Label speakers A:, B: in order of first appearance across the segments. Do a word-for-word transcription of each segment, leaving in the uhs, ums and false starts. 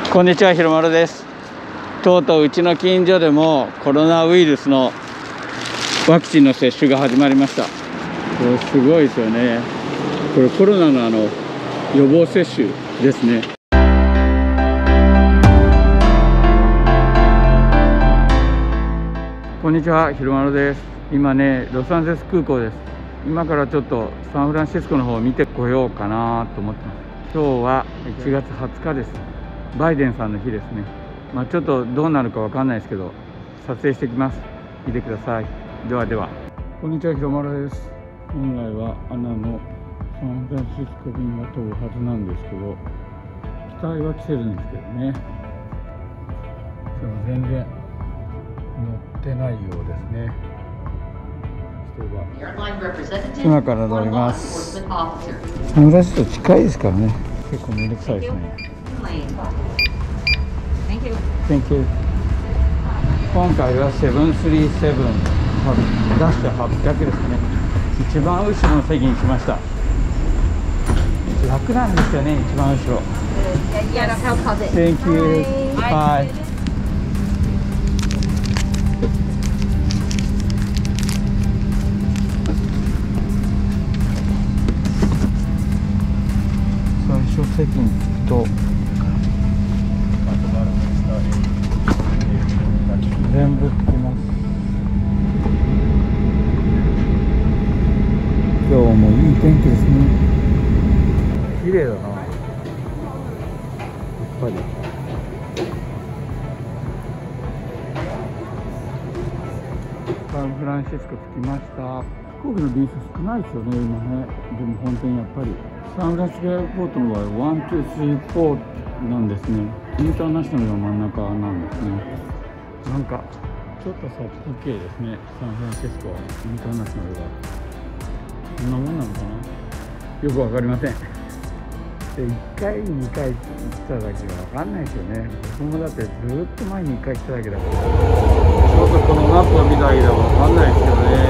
A: こんにちは、ひろまるです。とうとううちの近所でもコロナウイルスのワクチンの接種が始まりました。これすごいですよね。これコロナのあの予防接種ですね。こんにちは、ひろまるです。今ね、ロサンゼルス空港です。今からちょっとサンフランシスコの方を見てこようかなと思ってます。今日はいちがつはつかです。バイデンさんの日ですね。まあちょっとどうなるかわかんないですけど、撮影してきます。見てください。ではでは。こんにちは、ひろまるです。本来はアナのサンフランシスコ便が飛ぶはずなんですけど、期待は来てるんですけどね。でも全然乗ってないようですね。今から乗ります。サンフランシスコ近いですからね。結構めんどくさいですね。Thank you. 今回はセブンスリーセブンダッシュはっぴゃくですね。一番後ろの席に来ました。楽なんですよね、一番後ろ。Thank you. Bye. 最初席に着くと全部着きます。今日もいい天気ですね。綺麗だな、やっぱり。サンフランシスコ着きました。飛行機の便数少ないですよね、今ね。でも本当にやっぱりサンフランシスコエアポートの場合はワン、ツー、スリー、フォーなんですね。インターナショナルが真ん中なんですね。なんかちょっとさ、OK ですね。サンフランシスコはインターナショナルがこんなもんなのかな、よくわかりません。でいっかいにかい行っただけがわかんないですよね。僕もだってずっと前にいっかい来ただけだから、ちょっとこのマップを見ただけではわかんないですけどね。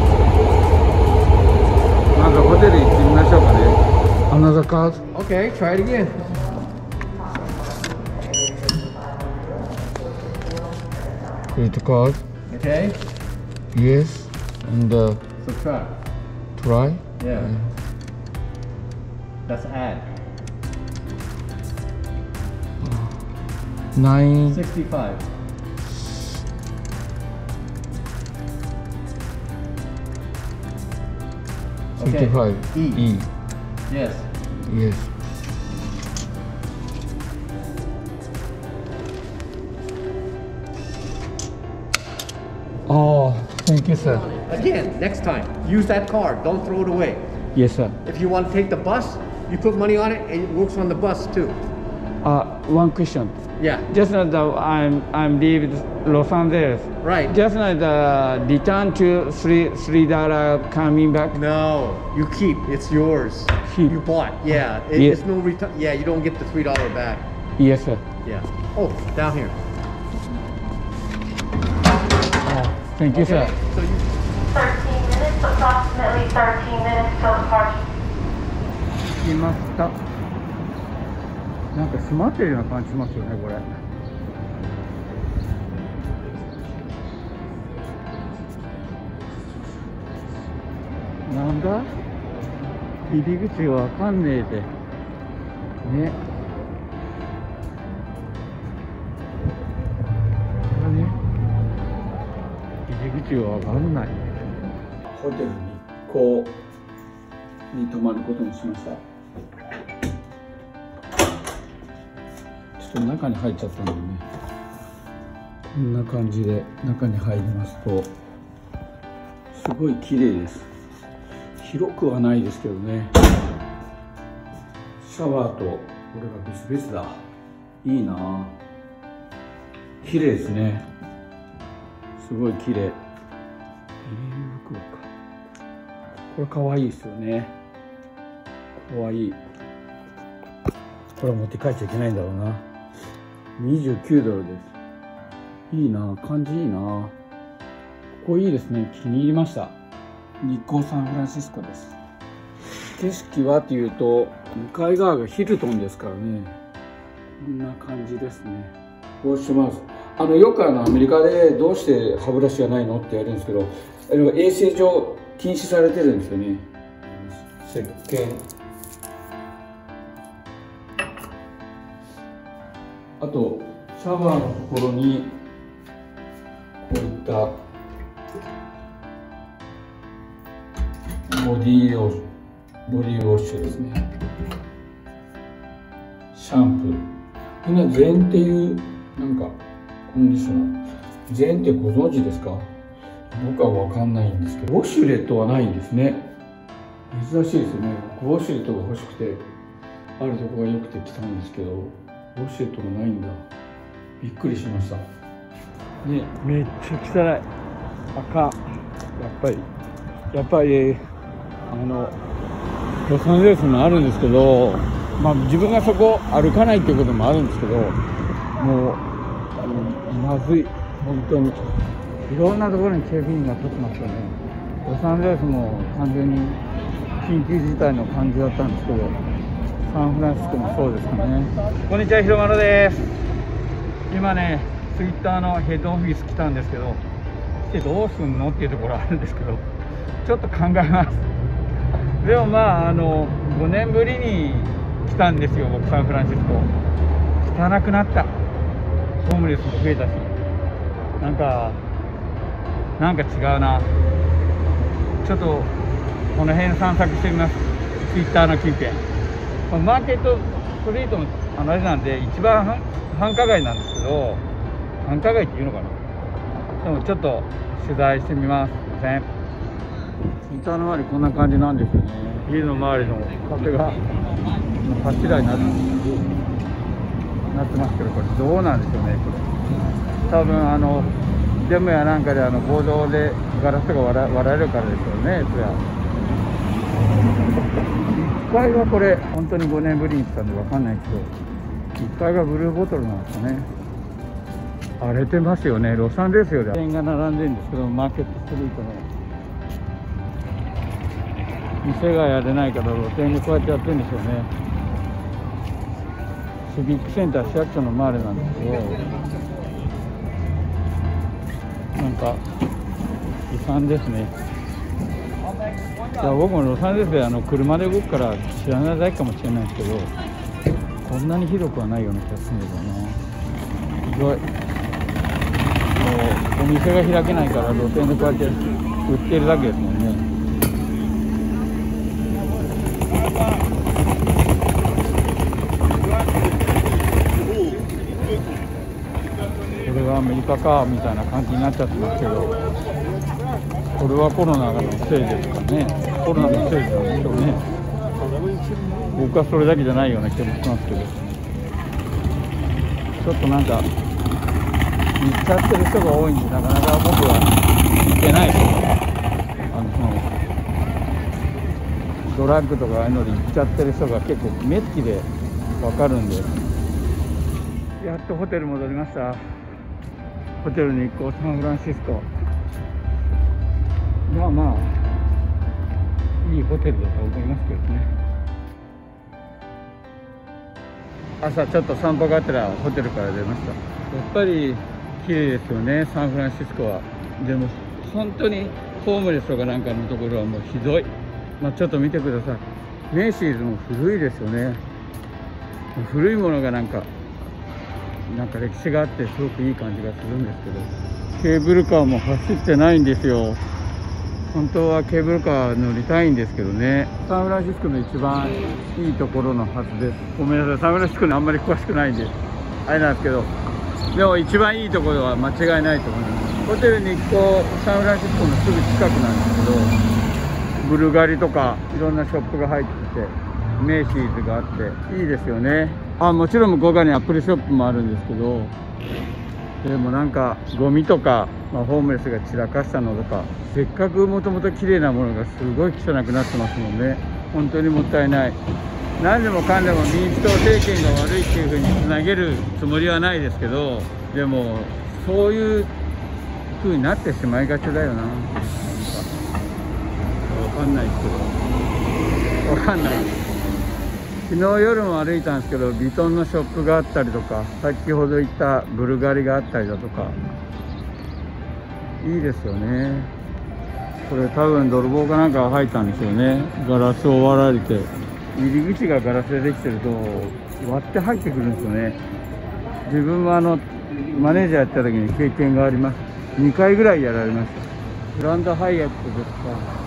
A: なんかホテル行ってみましょうかね。Another card?
B: Okay, try it again.
A: Credit card?
B: Okay.
A: Yes. And uh,
B: Subtract.
A: try?
B: Yeah. That's add.
A: Nine.
B: Sixty-five.
A: Sixty-five.
B: E.
A: E.
B: Yes.
A: Yes. Oh, thank you, sir.
B: Again, next time, use that card. Don't throw it away.
A: Yes, sir.
B: If you want to take the bus, you put money on it and it works on the bus too.
A: Uh, one question.
B: Yeah.
A: Just now the I'm I'm leaving Los Angeles.
B: Right.
A: Just now the return to three three dollar coming back.
B: No, you keep. It's yours.
A: Keep.
B: You bought. Yeah. It,
A: Yeah.
B: It's no return. Yeah, you don't get the three dollar back.
A: Yes, sir.
B: Yeah. Oh, down here.
A: Oh, thank you,
B: Okay.
A: sir.
B: So you.
C: thirteen minutes, approximately thirteen minutes till departure.
A: 来ました。なんか閉まってるような感じしますよね、これ。なんだ？入り口わかんねえで。ね。これね。入り口がわかんない。ホテル日光に泊まることにしました。ちょっと中に入っちゃったんでね。こんな感じで中に入りますとすごい綺麗です。広くはないですけどね。シャワーとこれが別々だ。いいなぁ。綺麗ですね。すごい綺麗。ビニール袋か。これかわいいですよね。かわいい。これ持って帰っちゃいけないんだろうな。にじゅうきゅうドルです。いいな、感じいいな。ここいいですね。気に入りました。日光サンフランシスコです。景色はというと向かい側がヒルトンですからね、 こんな感じですね。ウォッシュマウス、あのよくあのアメリカでどうして歯ブラシがないのって言われるんですけど、あの衛生上禁止されてるんですよね。石鹸、あとシャワーのところにこういったボディーウォッシュ、ボディーウォッシュですね。シャンプー、みんなゼンっていうなんかコンディショナー、ゼンってご存知ですか？僕は分かんないんですけど、ウォシュレットはないんですね。珍しいですよね。ウォシュレットが欲しくて、あるとこが良くて来たんですけど、ウォシュレットがないんだ。びっくりしました。ね、めっちゃ汚い。赤。やっぱり、やっぱり、あの、ロサンゼルスもあるんですけど、まあ自分がそこ歩かないっていうこともあるんですけど、もう、まずい。本当に。いろんなところに警備員が立ってますよね。ロサンゼルスも完全に緊急事態の感じだったんですけど、サンフランシスコもそうですかね。こんにちは、ひろまろです。今ね、ツイッターのヘッドオフィス来たんですけど、来てどうすんのっていうところあるんですけど、ちょっと考えます。でもまあ、あの、ごねんぶりに来たんですよ、僕、サンフランシスコ。汚くなった。ホームレスも増えたし、なんか、なんか違うな。ちょっとこの辺散策してみます。ツイッターの近辺。マーケットストリートのあのあれなんで、一番繁華街なんですけど、繁華街っていうのかな。でもちょっと取材してみます。すいません。ツイッターの周りこんな感じなんですよね。家の周りの壁が柱になってなってますけど、これどうなんでしょうね。これ多分あのデモやなんかであの暴動でガラスが割ら割られるからですよね。そりゃいっかいはこれ本当にごねんぶりに来たんで分かんないけど、いっかいがブルーボトルなんですかね。荒れてますよね。ロサンゼルスより店が並んでるんですけど、マーケットストリートの店がやれないから露店でこうやってやってるんですよね。シビックセンター市役所の周りなんですけど、なんか悲惨ですね。いや僕もロサンゼルスであの車で動くから知らないだけかもしれないですけど、こんなにひどくはないような気がするんだけどな。ひどい。もうお店が開けないから露店でこうやって売ってるだけですもんね。これがアメリカかみたいな感じになっちゃってますけど、これはコロナのせいですかね。コロナのせいなんでしょうね。僕はそれだけじゃないような気もしますけど、ちょっとなんか行っちゃってる人が多いんで、なかなか僕は行けないですよ。あのドラッグとかああいうので行っちゃってる人が結構目つきで分かるんで。やっとホテル戻りました。ホテルに行こう、サンフランシスコ。まあまあいいホテルだと思いますけどね。朝ちょっと散歩があったらホテルから出ました。やっぱり綺麗ですよね、サンフランシスコは。でも本当にホームレスとかなんかのところはもうひどい。まあ、ちょっと見てください。メイシーズも古いですよね。古いものがなんかなんか歴史があってすごくいい感じがするんですけど、ケーブルカーも走ってないんですよ。本当はケーブルカー乗りたいんですけどね。サンフランシスコの一番いいところのはずです。ごめんなさい、サンフランシスコにあんまり詳しくないんであれなんですけど、でも一番いいところは間違いないと思います。ホテルに行くとサンフランシスコのすぐ近くなんですけど、ブルガリとかいろんなショップが入ってて、メイシーズがあっていいですよね。あ、もちろん向こう側にアップルショップもあるんですけど、でもなんかゴミとか、まあ、ホームレスが散らかしたのとか、せっかくもともと綺麗なものがすごい汚くなってますもんね。本当にもったいない。何でもかんでも民主党政権が悪いっていうふうにつなげるつもりはないですけど、でもそういうふうになってしまいがちだよな。なんかわかんないですけど、わかんない。 昨日夜も歩いたんですけど、ヴィトンのショップがあったりとか、先ほど言ったブルガリがあったりだとか、いいですよね。これ多分泥棒かなんかが入ったんでしょうね。ガラスを割られて、入り口がガラスでできてると割って入ってくるんですよね。自分はあのマネージャーやった時に経験があります。にかいぐらいやられました。グランドハイアットですか。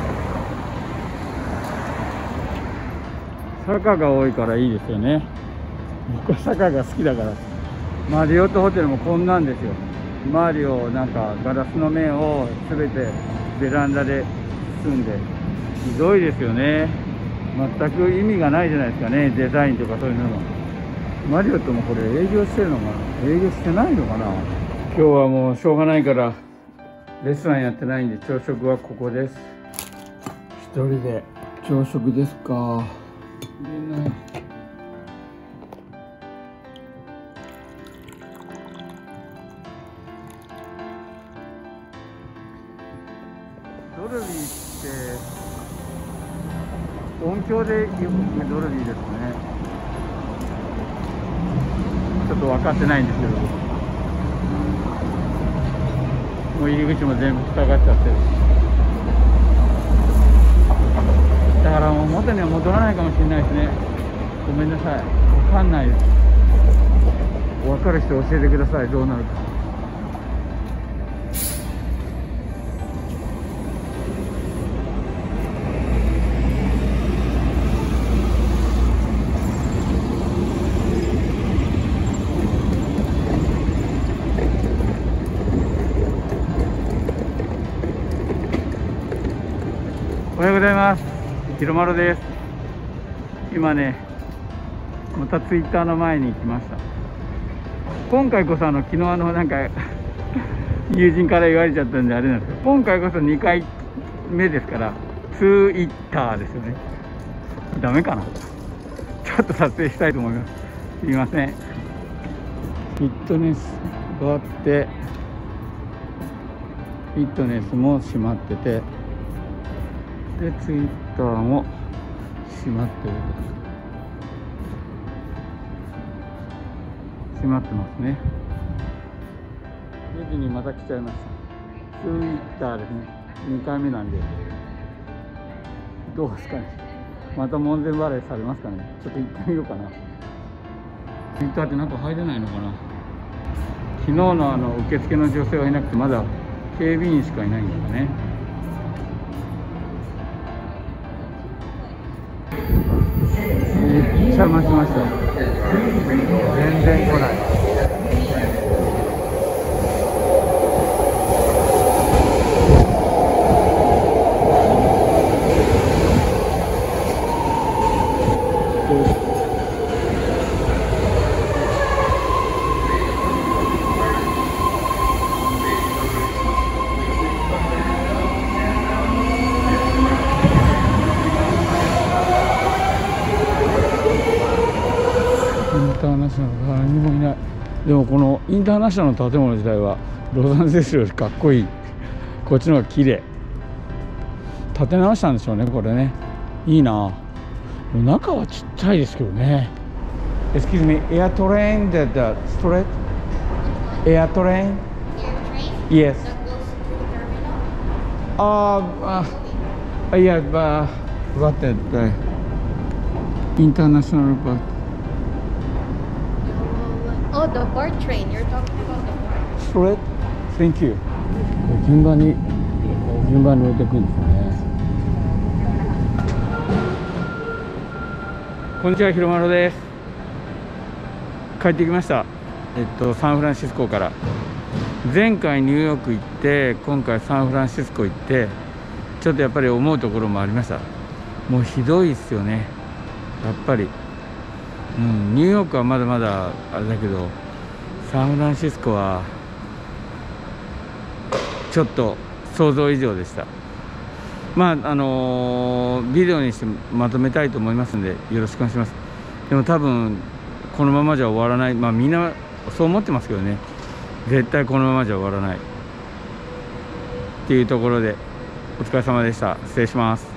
A: 坂が多いからいいですよね。僕は坂が好きだから。マリオットホテルもこんなんですよ。周りをなんかガラスの面を全てベランダで包んで、ひどいですよね。全く意味がないじゃないですかね、デザインとかそういうのも。マリオットもこれ営業してるのかな、営業してないのかな。今日はもうしょうがないからレストランやってないんで、朝食はここです。一人で朝食ですか。ドルビーって音響でよく聞くドルビーですね。ちょっと分かってないんですけど、もう入り口も全部塞がっちゃってる。だからもう元には戻らないかもしれないですね。ごめんなさい、分かんないです。分かる人教えてください、どうなるか。おはようございます。ひろまろです。今ね、またツイッターの前に来ました。今回こそあの昨日あのなんか友人から言われちゃったんであれなんですけど、今回こそにかいめですからツイッターですよね。ダメかな。ちょっと撮影したいと思います。すいません。フィットネスがあって、フィットネスも閉まってて、でツイッターも閉まってる。閉まってますね。にじにまた来ちゃいました。ツイッターですね。にかいめなんで、どうですかね。また門前払いされますかね。ちょっと行ってみようかな。ツイッターって中入れないのかな。昨日のあの受付の女性はいなくて、まだ警備員しかいないんですかね。めっちゃ待ちました。全然来ない。インターナショナル、誰にもいない。でもこのインターナショナルの建物自体はロサンゼルスよりかっこいい。こっちの方が綺麗。建て直したんでしょうね、これね。いいな。中はちっちゃいですけどね。Excuse me, air train that the straight? Air train? Yes. Uh, uh, yeah, but what the uh, international bus?
D: Oh, the BART train. You're talking about the BART.
A: Straight? Thank you. 順番に順番に置いていくんですよね。こんにちは、ひろまろです。帰ってきました。えっとサンフランシスコから。前回ニューヨーク行って、今回サンフランシスコ行って、ちょっとやっぱり思うところもありました。もうひどいですよね、やっぱり。うん、ニューヨークはまだまだあれだけど、サンフランシスコはちょっと想像以上でした。まああのー、ビデオにしてまとめたいと思いますのでよろしくお願いします。でも多分このままじゃ終わらない。まあみんなそう思ってますけどね、絶対このままじゃ終わらないっていうところで、お疲れ様でした。失礼します。